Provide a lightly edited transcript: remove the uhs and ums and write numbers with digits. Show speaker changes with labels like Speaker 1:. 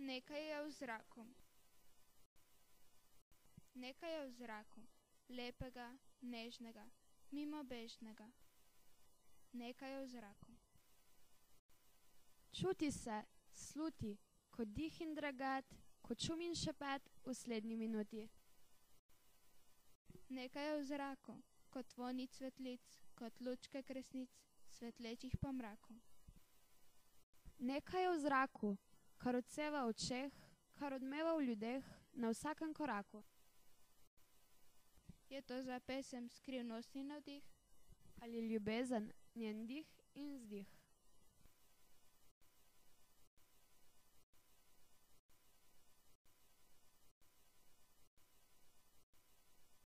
Speaker 1: Nekaj je v zraku. Nekaj je v zraku, lepega, nežnega, mimobežnega. Nekaj je v zraku.
Speaker 2: Čuti se, sluti, kot dih in dragat, kot šum in šepet v slednji minuti.
Speaker 1: Nekaj je v zraku, kot vonji cvetlic, kot lučke kresnic, svetlečih po mraku.
Speaker 2: Nekaj je v zraku, kar odseva v očeh, kar odmeva v ljudeh na vsakem koraku.
Speaker 1: Je to za pesem skrivnostni navdih?
Speaker 2: Ali ljubezen, njen dih in vzdih?